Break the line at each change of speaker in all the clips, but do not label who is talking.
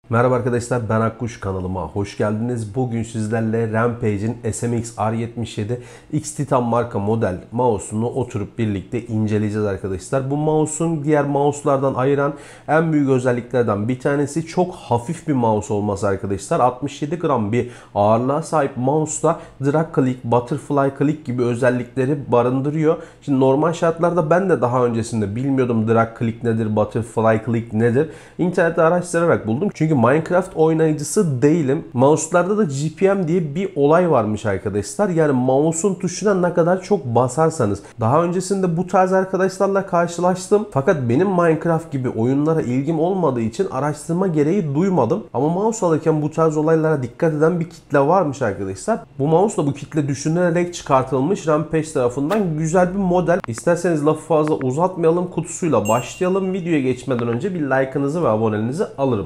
Merhaba arkadaşlar, ben Akkuş, kanalıma hoş geldiniz. Bugün sizlerle Rampage'in SMX R77 X Titan marka model mouse'unu oturup birlikte inceleyeceğiz arkadaşlar. Bu mouse'un diğer mouse'lardan ayıran en büyük özelliklerden bir tanesi çok hafif bir mouse olması arkadaşlar. 67 gram bir ağırlığa sahip mouse'da drag click, butterfly click gibi özellikleri barındırıyor. Şimdi normal şartlarda ben de daha öncesinde bilmiyordum drag click nedir, butterfly click nedir. İnternette araştırarak buldum. Çünkü Minecraft oynayıcısı değilim. Mouse'larda da GPM diye bir olay varmış arkadaşlar. Yani mouse'un tuşuna ne kadar çok basarsanız. Daha öncesinde bu tarz arkadaşlarla karşılaştım. Fakat benim Minecraft gibi oyunlara ilgim olmadığı için araştırma gereği duymadım. Ama mouse alırken bu tarz olaylara dikkat eden bir kitle varmış arkadaşlar. Bu mouse da bu kitle düşünülerek çıkartılmış Rampage tarafından güzel bir model. İsterseniz lafı fazla uzatmayalım, kutusuyla başlayalım. Videoya geçmeden önce bir like'ınızı ve aboneliğinizi alırım.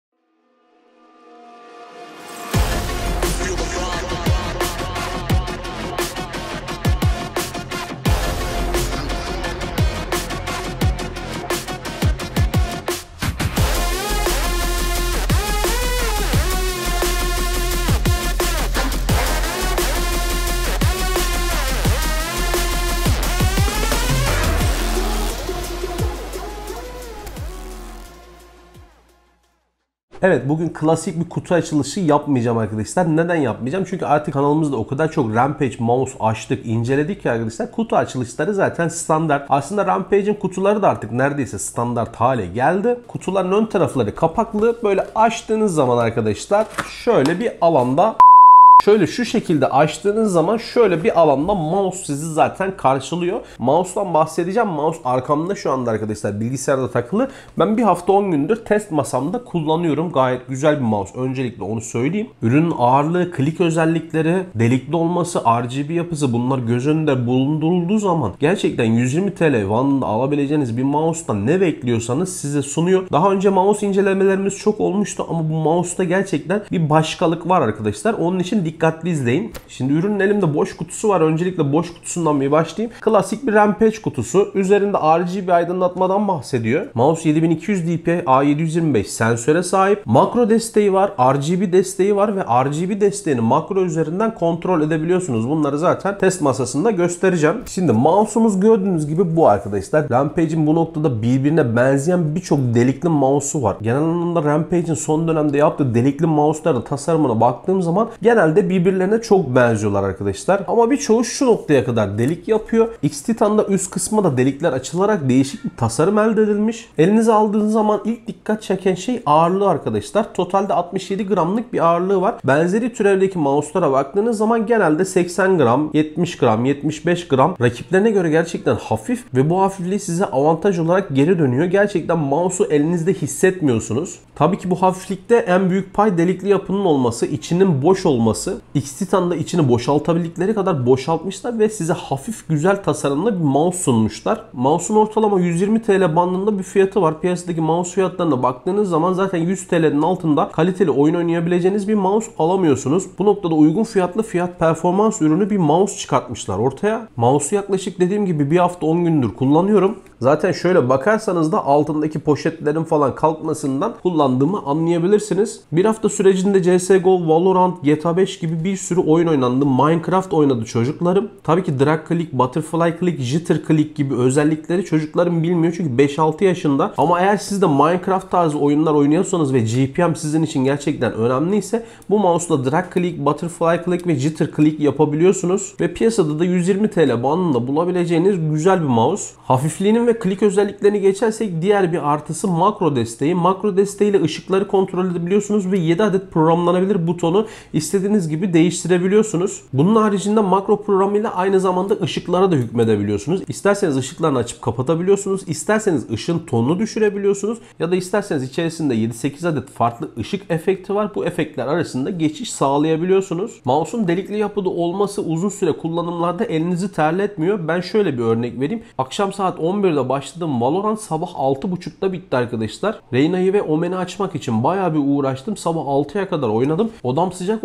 Evet, bugün klasik bir kutu açılışı yapmayacağım arkadaşlar. Neden yapmayacağım? Çünkü artık kanalımızda o kadar çok Rampage mouse açtık, inceledik ki arkadaşlar. Kutu açılışları zaten standart. Aslında Rampage'in kutuları da artık neredeyse standart hale geldi. Kutuların ön tarafları kapaklı. Böyle açtığınız zaman arkadaşlar şöyle bir alanda, şöyle şu şekilde açtığınız zaman şöyle bir alanda mouse sizi zaten karşılıyor. Mouse'dan bahsedeceğim. Mouse arkamda şu anda arkadaşlar, bilgisayarda takılı. Ben bir hafta 10 gündür test masamda kullanıyorum. Gayet güzel bir mouse. Öncelikle onu söyleyeyim. Ürünün ağırlığı, klik özellikleri, delikli olması, RGB yapısı, bunlar göz önünde bulundurulduğu zaman gerçekten 120 TL vanında alabileceğiniz bir mouse'dan ne bekliyorsanız size sunuyor. Daha önce mouse incelemelerimiz çok olmuştu ama bu mouse'da gerçekten bir başkalık var arkadaşlar. Onun için dikkatli izleyin. Şimdi ürünün elimde boş kutusu var. Öncelikle boş kutusundan bir başlayayım. Klasik bir Rampage kutusu. Üzerinde RGB aydınlatmadan bahsediyor. Mouse 7200 dpi A725 sensöre sahip. Makro desteği var. RGB desteği var ve RGB desteğini makro üzerinden kontrol edebiliyorsunuz. Bunları zaten test masasında göstereceğim. Şimdi mouse'umuz gördüğünüz gibi bu arkadaşlar. Rampage'in bu noktada birbirine benzeyen birçok delikli mouse'u var. Genel anlamda Rampage'in son dönemde yaptığı delikli mouse'ların tasarımına baktığım zaman genelde birbirlerine çok benziyorlar arkadaşlar. Ama birçoğu şu noktaya kadar delik yapıyor. X Titan'da üst kısmına da delikler açılarak değişik bir tasarım elde edilmiş. Elinize aldığınız zaman ilk dikkat çeken şey ağırlığı arkadaşlar. Totalde 67 gramlık bir ağırlığı var. Benzeri türevdeki mouse'lara baktığınız zaman genelde 80 gram, 70 gram, 75 gram. Rakiplerine göre gerçekten hafif ve bu hafifliği size avantaj olarak geri dönüyor. Gerçekten mouse'u elinizde hissetmiyorsunuz. Tabii ki bu hafiflikte en büyük pay delikli yapının olması, içinin boş olması. X Titan'da içini boşaltabildikleri kadar boşaltmışlar ve size hafif güzel tasarımlı bir mouse sunmuşlar. Mouse'un ortalama 120 TL bandında bir fiyatı var. Piyasadaki mouse fiyatlarına baktığınız zaman zaten 100 TL'nin altında kaliteli oyun oynayabileceğiniz bir mouse alamıyorsunuz. Bu noktada uygun fiyatlı fiyat performans ürünü bir mouse çıkartmışlar ortaya. Mouse'u yaklaşık dediğim gibi bir hafta 10 gündür kullanıyorum. Zaten şöyle bakarsanız da altındaki poşetlerin falan kalkmasından kullandığımı anlayabilirsiniz. Bir hafta sürecinde CSGO, Valorant, GTA 5 gibi bir sürü oyun oynandı. Minecraft oynadı çocuklarım. Tabii ki drag click, butterfly click, jitter click gibi özellikleri çocuklarım bilmiyor çünkü 5-6 yaşında. Ama eğer siz de Minecraft tarzı oyunlar oynuyorsanız ve GPM sizin için gerçekten önemliyse bu mouse'la drag click, butterfly click ve jitter click yapabiliyorsunuz. Ve piyasada da 120 TL bandında bulabileceğiniz güzel bir mouse. Hafifliğinin ve klik özelliklerini geçersek diğer bir artısı makro desteği. Makro desteğiyle ışıkları kontrol edebiliyorsunuz ve 7 adet programlanabilir butonu istediğiniz gibi değiştirebiliyorsunuz. Bunun haricinde makro programıyla aynı zamanda ışıklara da hükmedebiliyorsunuz. İsterseniz ışıklarını açıp kapatabiliyorsunuz. İsterseniz ışın tonunu düşürebiliyorsunuz. Ya da isterseniz içerisinde 7-8 adet farklı ışık efekti var. Bu efektler arasında geçiş sağlayabiliyorsunuz. Mouse'un delikli yapıda olması uzun süre kullanımlarda elinizi terletmiyor. Ben şöyle bir örnek vereyim. Akşam saat 11'de başladığım Valorant sabah 6.30'da bitti arkadaşlar. Reyna'yı ve Omen'i açmak için bayağı bir uğraştım. Sabah 6'ya kadar oynadım. Odam sıcak olduğu için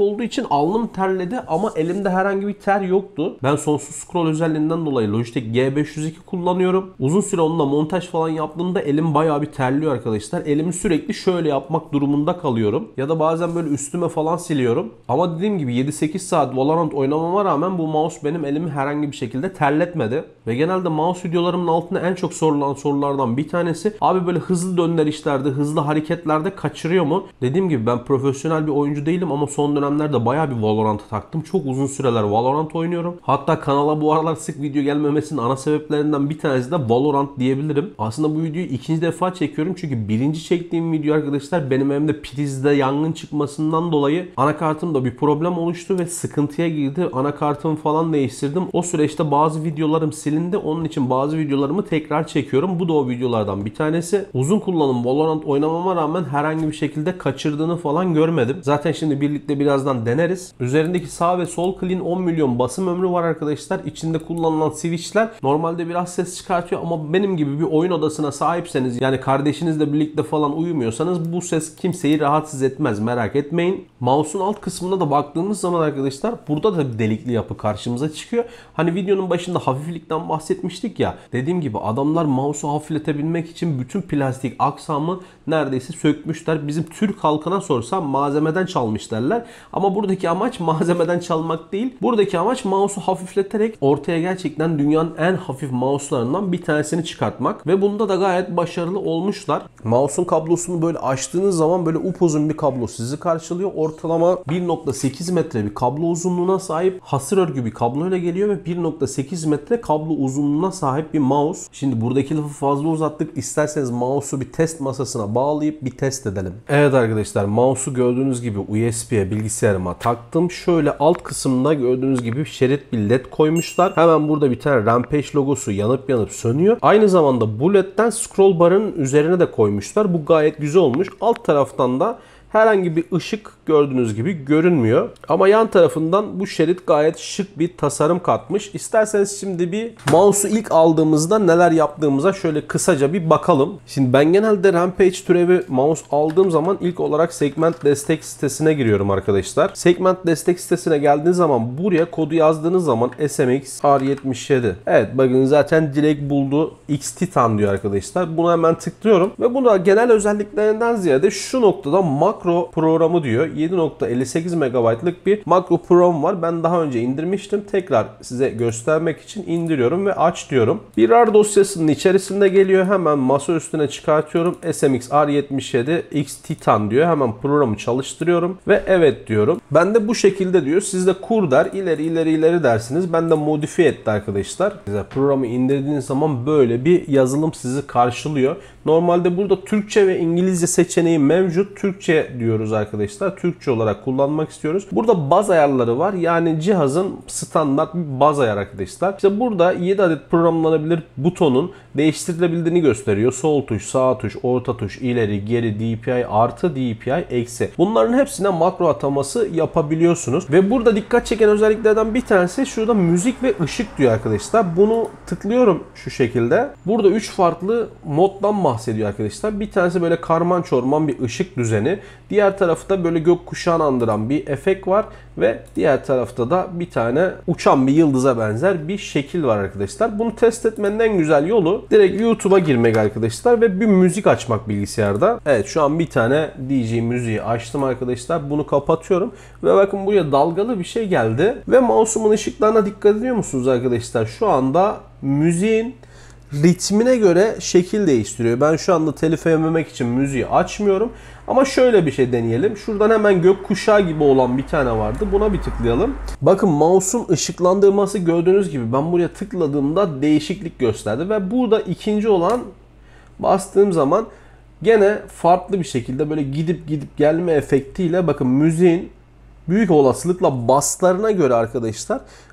için alnım terledi ama elimde herhangi bir ter yoktu. Ben sonsuz scroll özelliğinden dolayı Logitech G502 kullanıyorum. Uzun süre onunla montaj falan yaptığımda elim bayağı bir terliyor arkadaşlar. Elimi sürekli şöyle yapmak durumunda kalıyorum. Ya da bazen böyle üstüme falan siliyorum. Ama dediğim gibi 7-8 saat Valorant oynamama rağmen bu mouse benim elimi herhangi bir şekilde terletmedi. Ve genelde mouse videolarımın altına en çok sorulan sorulardan bir tanesi, abi böyle hızlı döndürüşlerde, hızlı hareketlerde kaçırıyor mu? Dediğim gibi ben profesyonel bir oyuncu değilim ama son dönemlerde bayağı bir Valorant'a taktım. Çok uzun süreler Valorant oynuyorum. Hatta kanala bu aralar sık video gelmemesinin ana sebeplerinden bir tanesi de Valorant diyebilirim. Aslında bu videoyu ikinci defa çekiyorum çünkü birinci çektiğim video arkadaşlar benim evimde prizde yangın çıkmasından dolayı anakartımda bir problem oluştu ve sıkıntıya girdi. Anakartımı falan değiştirdim. O süreçte bazı videolarım silindi. Onun için bazı videolarımı tekrar çekiyorum. Bu da o videolardan bir tanesi. Uzun kullanım Valorant oynamama rağmen herhangi bir şekilde kaçırdığını falan görmedim. Zaten şimdi birlikte birazdan deneriz. Üzerindeki sağ ve sol kliğin 10 milyon basım ömrü var arkadaşlar. İçinde kullanılan switchler normalde biraz ses çıkartıyor ama benim gibi bir oyun odasına sahipseniz, yani kardeşinizle birlikte falan uyumuyorsanız bu ses kimseyi rahatsız etmez, merak etmeyin. Mouse'un alt kısmına da baktığımız zaman arkadaşlar burada da bir delikli yapı karşımıza çıkıyor. Hani videonun başında hafiflikten bahsetmiştik ya. Dediğim gibi adamlar mouse'u hafifletebilmek için bütün plastik aksamı neredeyse sökmüşler. Bizim Türk halkına sorsam malzemeden çalmış derler. Ama buradaki amaç malzemeden çalmak değil. Buradaki amaç mouse'u hafifleterek ortaya gerçekten dünyanın en hafif mouse'larından bir tanesini çıkartmak. Ve bunda da gayet başarılı olmuşlar. Mouse'un kablosunu böyle açtığınız zaman böyle upuzun bir kablo sizi karşılıyor. Ortalama 1.8 metre bir kablo uzunluğuna sahip, hasır örgü bir kabloyla geliyor ve 1.8 metre kablo uzunluğuna sahip bir mouse. Şimdi buradaki lafı fazla uzattık. İsterseniz mouse'u bir test masasına bağlayıp bir test edelim. Evet arkadaşlar, mouse'u gördüğünüz gibi USB'ye bilgisayarıma taktım. Şöyle alt kısmında gördüğünüz gibi şerit bir led koymuşlar. Hemen burada bir tane Rampage logosu yanıp yanıp sönüyor. Aynı zamanda bu ledden scroll barın üzerine de koymuşlar. Bu gayet güzel olmuş. Alt taraftan da herhangi bir ışık gördüğünüz gibi görünmüyor. Ama yan tarafından bu şerit gayet şık bir tasarım katmış. İsterseniz şimdi bir mouse'u ilk aldığımızda neler yaptığımıza şöyle kısaca bir bakalım. Şimdi ben genelde Rampage türevi mouse aldığım zaman ilk olarak segment destek sitesine giriyorum arkadaşlar. Segment destek sitesine geldiğiniz zaman buraya kodu yazdığınız zaman SMX R77. Evet bakın zaten direkt buldu. X Titan diyor arkadaşlar. Buna hemen tıklıyorum ve buna genel özelliklerinden ziyade şu noktada makro programı diyor. 7.58 MB'lık bir makro program var. Ben daha önce indirmiştim. Tekrar size göstermek için indiriyorum ve aç diyorum. Bir RAR dosyasının içerisinde geliyor. Hemen masa üstüne çıkartıyorum. SMX R77 X Titan diyor. Hemen programı çalıştırıyorum ve evet diyorum. Ben de bu şekilde diyor. Siz de kur der. İleri dersiniz. Ben de modifiye etti arkadaşlar. Size programı indirdiğiniz zaman böyle bir yazılım sizi karşılıyor. Normalde burada Türkçe ve İngilizce seçeneği mevcut. Türkçe diyoruz arkadaşlar. Türkçe olarak kullanmak istiyoruz. Burada baz ayarları var. Yani cihazın standart bir baz ayarı arkadaşlar. İşte burada 7 adet programlanabilir butonun değiştirilebildiğini gösteriyor. Sol tuş, sağ tuş, orta tuş, ileri, geri, DPI, artı DPI, eksi. Bunların hepsine makro ataması yapabiliyorsunuz. Ve burada dikkat çeken özelliklerden bir tanesi şurada müzik ve ışık diyor arkadaşlar. Bunu tıklıyorum şu şekilde. Burada 3 farklı moddan bahsediyor arkadaşlar. Bir tanesi böyle karman çorman bir ışık düzeni. Diğer tarafta böyle gökkuşağını andıran bir efekt var ve diğer tarafta da bir tane uçan bir yıldıza benzer bir şekil var arkadaşlar. Bunu test etmenin en güzel yolu direkt YouTube'a girmek arkadaşlar ve bir müzik açmak bilgisayarda. Evet şu an bir tane DJ müziği açtım arkadaşlar. Bunu kapatıyorum ve bakın buraya dalgalı bir şey geldi ve mouse'umun ışıklarına dikkat ediyor musunuz arkadaşlar? Şu anda müziğin ritmine göre şekil değiştiriyor. Ben şu anda telif yememek için müziği açmıyorum. Ama şöyle bir şey deneyelim. Şuradan hemen gökkuşağı gibi olan bir tane vardı. Buna bir tıklayalım. Bakın mouse'un ışıklandırması gördüğünüz gibi ben buraya tıkladığımda değişiklik gösterdi. Ve burada ikinci olan bastığım zaman gene farklı bir şekilde böyle gidip gelme efektiyle bakın müziğin büyük olasılıkla baslarına göre arkadaşlar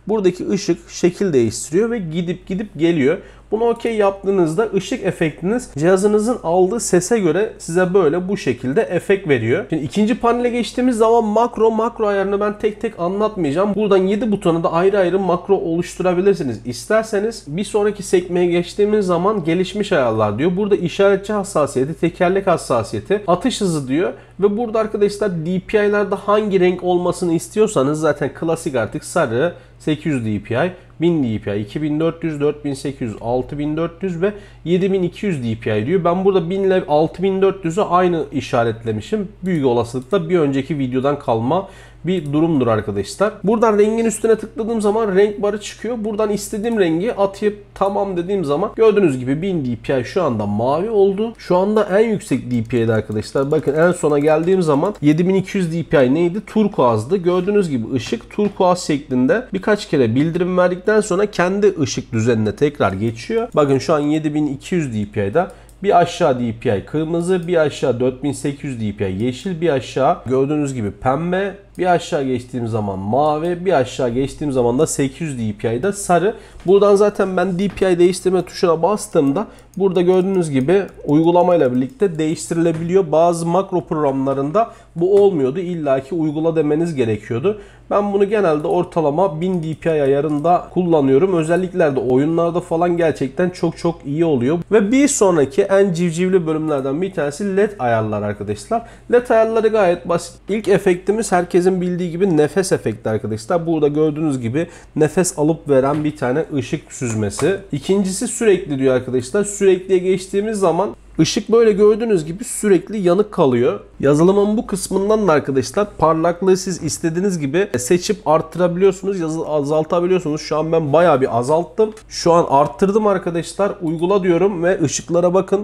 buradaki ışık şekil değiştiriyor ve gidip geliyor. Bunu okey yaptığınızda ışık efektiniz cihazınızın aldığı sese göre size böyle bu şekilde efekt veriyor. Şimdi ikinci panele geçtiğimiz zaman makro ayarını ben tek tek anlatmayacağım. Buradan 7 butona da ayrı ayrı makro oluşturabilirsiniz. İsterseniz bir sonraki sekmeye geçtiğimiz zaman gelişmiş ayarlar diyor. Burada işaretçi hassasiyeti, tekerlek hassasiyeti, atış hızı diyor. Ve burada arkadaşlar DPI'larda hangi renk olmasını istiyorsanız zaten klasik artık sarı, 800 DPI, 1000 DPI, 2400, 4800, 6400 ve 7200 DPI diyor. Ben burada 1000 ile 6400'ü aynı işaretlemişim. Büyük olasılıkla bir önceki videodan kalma bir durumdur arkadaşlar. Buradan rengin üstüne tıkladığım zaman renk barı çıkıyor. Buradan istediğim rengi atıp tamam dediğim zaman gördüğünüz gibi 1000 DPI şu anda mavi oldu. Şu anda en yüksek DPI'de arkadaşlar. Bakın en sona geldiğim zaman 7200 DPI neydi? Turkuaz'dı. Gördüğünüz gibi ışık turkuaz şeklinde birkaç kere bildirim verdikten sonra kendi ışık düzenine tekrar geçiyor. Bakın şu an 7200 DPI'de. Bir aşağı DPI kırmızı, bir aşağı 4800 DPI yeşil, bir aşağı gördüğünüz gibi pembe, bir aşağı geçtiğim zaman mavi, bir aşağı geçtiğim zaman da 800 DPI'de sarı. Buradan zaten ben DPI değiştirme tuşuna bastığımda burada gördüğünüz gibi uygulamayla birlikte değiştirilebiliyor. Bazı makro programlarında bu olmuyordu. İlla ki uygula demeniz gerekiyordu. Ben bunu genelde ortalama 1000 DPI ayarında kullanıyorum. Özelliklerde oyunlarda falan gerçekten çok iyi oluyor. Ve bir sonraki en civcivli bölümlerden bir tanesi LED ayarlar arkadaşlar. LED ayarları gayet basit. İlk efektimiz herkesin bildiği gibi nefes efekti arkadaşlar. Burada gördüğünüz gibi nefes alıp veren bir tane ışık süzmesi. İkincisi sürekli diyor arkadaşlar. Sürekliye geçtiğimiz zaman Işık böyle gördüğünüz gibi sürekli yanık kalıyor. Yazılımın bu kısmından da arkadaşlar parlaklığı siz istediğiniz gibi seçip arttırabiliyorsunuz, azaltabiliyorsunuz. Şu an ben bayağı bir azalttım. Şu an arttırdım arkadaşlar. Uygula diyorum ve ışıklara bakın.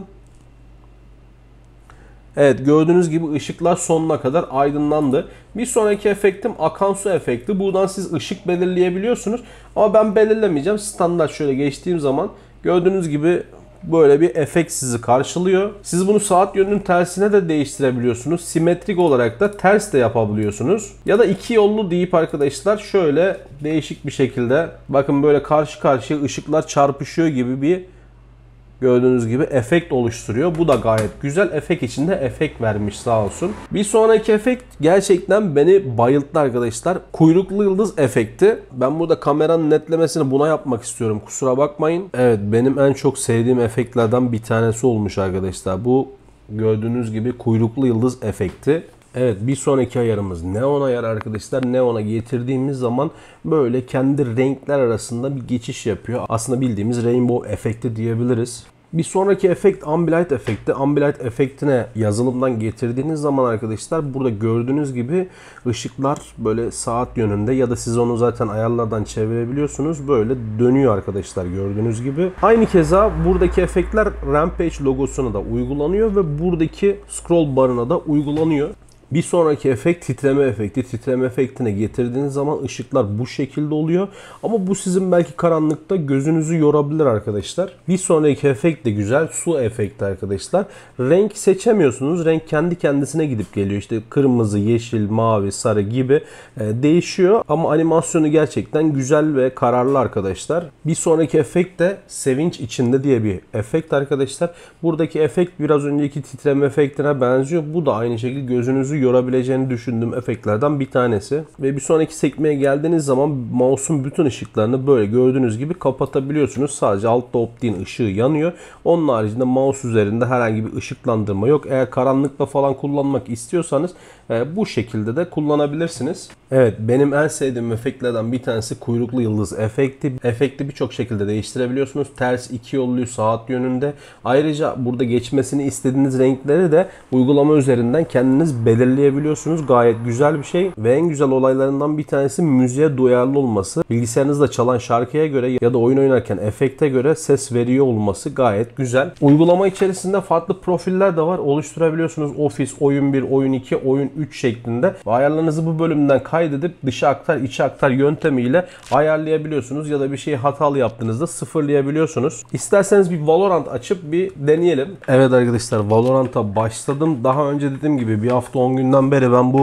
Evet, gördüğünüz gibi ışıklar sonuna kadar aydınlandı. Bir sonraki efektim akan su efekti. Buradan siz ışık belirleyebiliyorsunuz. Ama ben belirlemeyeceğim. Standart şöyle geçtiğim zaman gördüğünüz gibi böyle bir efekt sizi karşılıyor. Siz bunu saat yönünün tersine de değiştirebiliyorsunuz. Simetrik olarak da ters de yapabiliyorsunuz. Ya da iki yollu deyip arkadaşlar şöyle değişik bir şekilde bakın böyle karşı karşıya ışıklar çarpışıyor gibi bir gördüğünüz gibi efekt oluşturuyor. Bu da gayet güzel. Efekt içinde efekt vermiş sağ olsun. Bir sonraki efekt gerçekten beni bayılttı arkadaşlar. Kuyruklu yıldız efekti. Ben burada kameranın netlemesini buna yapmak istiyorum. Kusura bakmayın. Evet, benim en çok sevdiğim efektlerden bir tanesi olmuş arkadaşlar. Bu gördüğünüz gibi kuyruklu yıldız efekti. Evet, bir sonraki ayarımız neon ayar arkadaşlar. Neon'a getirdiğimiz zaman böyle kendi renkler arasında bir geçiş yapıyor. Aslında bildiğimiz rainbow efekti diyebiliriz. Bir sonraki efekt Ambilight efekti. Ambilight efektine yazılımdan getirdiğiniz zaman arkadaşlar burada gördüğünüz gibi ışıklar böyle saat yönünde ya da siz onu zaten ayarlardan çevirebiliyorsunuz. Böyle dönüyor arkadaşlar gördüğünüz gibi. Aynı keza buradaki efektler Rampage logosuna da uygulanıyor ve buradaki scroll barına da uygulanıyor. Bir sonraki efekt titreme efekti. Titreme efektine getirdiğiniz zaman ışıklar bu şekilde oluyor. Ama bu sizin belki karanlıkta gözünüzü yorabilir arkadaşlar. Bir sonraki efekt de güzel. Su efekti arkadaşlar. Renk seçemiyorsunuz. Renk kendi kendisine gidip geliyor. İşte kırmızı, yeşil, mavi, sarı gibi değişiyor. Ama animasyonu gerçekten güzel ve kararlı arkadaşlar. Bir sonraki efekt de sevinç içinde diye bir efekt arkadaşlar. Buradaki efekt biraz önceki titreme efektine benziyor. Bu da aynı şekilde gözünüzü yorabileceğini düşündüğüm efektlerden bir tanesi. Ve bir sonraki sekmeye geldiğiniz zaman mouse'un bütün ışıklarını böyle gördüğünüz gibi kapatabiliyorsunuz. Sadece altta optiğin ışığı yanıyor. Onun haricinde mouse üzerinde herhangi bir ışıklandırma yok. Eğer karanlıkta falan kullanmak istiyorsanız bu şekilde de kullanabilirsiniz. Evet, benim en sevdiğim efektlerden bir tanesi kuyruklu yıldız efekti. Efekti birçok şekilde değiştirebiliyorsunuz. Ters, iki yollu, saat yönünde. Ayrıca burada geçmesini istediğiniz renkleri de uygulama üzerinden kendiniz belirleyebiliyorsunuz. Gayet güzel bir şey. Ve en güzel olaylarından bir tanesi müziğe duyarlı olması. Bilgisayarınızda çalan şarkıya göre ya da oyun oynarken efekte göre ses veriyor olması gayet güzel. Uygulama içerisinde farklı profiller de var. Oluşturabiliyorsunuz. Office, oyun 1, oyun 2, oyun 3 şeklinde. Ve ayarlarınızı bu bölümden kaydedip dışa aktar, içe aktar yöntemiyle ayarlayabiliyorsunuz. Ya da bir şeyi hatalı yaptığınızda sıfırlayabiliyorsunuz. İsterseniz bir Valorant açıp bir deneyelim. Evet arkadaşlar, Valorant'a başladım. Daha önce dediğim gibi bir hafta 10 günden beri ben bu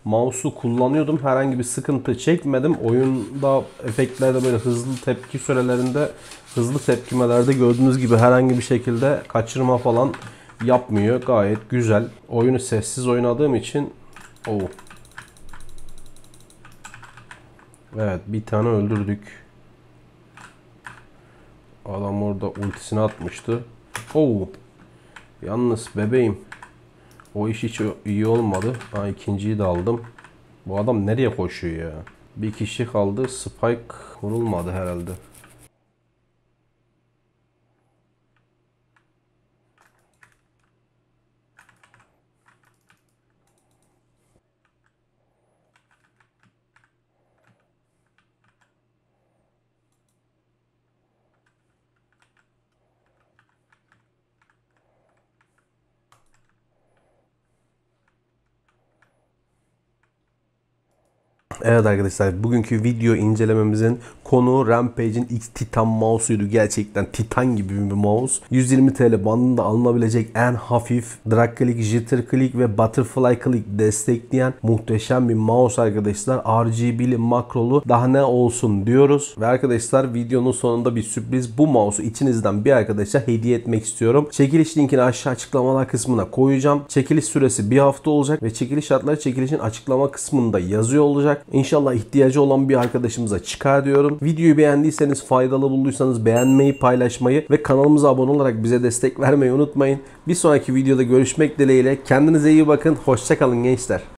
mouse'u kullanıyordum. Herhangi bir sıkıntı çekmedim. Oyunda efektlerde böyle hızlı tepki sürelerinde, hızlı tepkimelerde gördüğünüz gibi herhangi bir şekilde kaçırma falan yapmıyor. Gayet güzel. Oyunu sessiz oynadığım için evet, bir tane öldürdük. Adam orada ultisini atmıştı. Yalnız bebeğim, o iş hiç iyi olmadı. İkinciyi de aldım. Bu adam nereye koşuyor ya? Bir kişi kaldı. Spike vurulmadı herhalde. Evet arkadaşlar, bugünkü video incelememizin konu Rampage'in X Titan mouse'uydu. Gerçekten Titan gibi bir mouse. 120 TL bandında alınabilecek en hafif drag click, jitter click ve butterfly click destekleyen muhteşem bir mouse arkadaşlar. RGB'li, makrolu, daha ne olsun diyoruz. Ve arkadaşlar, videonun sonunda bir sürpriz. Bu mouse'u içinizden bir arkadaşa hediye etmek istiyorum. Çekiliş linkini aşağı açıklamalar kısmına koyacağım. Çekiliş süresi bir hafta olacak ve çekiliş şartları çekilişin açıklama kısmında yazıyor olacak. İnşallah ihtiyacı olan bir arkadaşımıza çıkar diyorum. Videoyu beğendiyseniz, faydalı bulduysanız beğenmeyi, paylaşmayı ve kanalımıza abone olarak bize destek vermeyi unutmayın. Bir sonraki videoda görüşmek dileğiyle. Kendinize iyi bakın. Hoşça kalın gençler.